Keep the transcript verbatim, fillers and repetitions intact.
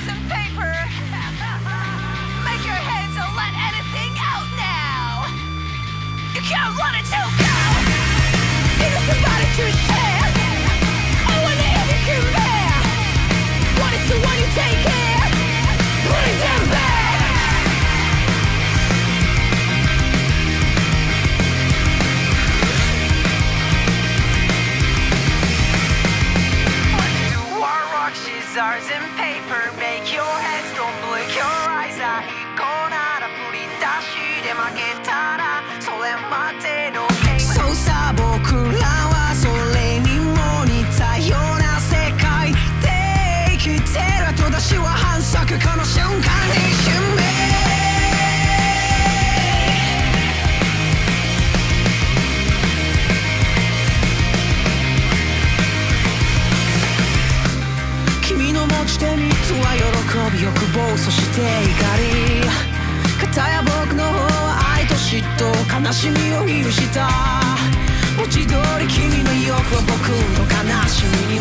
scissors and paper. Make your heads or let anything out now. You can't run it too go. Need somebody to share. Oh, when the heavy can bear. What is the one you take care? Bring them back. Scissors and paper, make your heads, don't blink your eyes. あいこなら振り出しで負けたらそれまでのゲーム。そうさ僕らはそれにも似たような世界で生きてる。後出しは反則この瞬間に一瞬目。持ち手につは喜び欲望そして怒り片や僕の方は愛と嫉妬悲しみを有した文字通り君の意欲は僕の悲しみに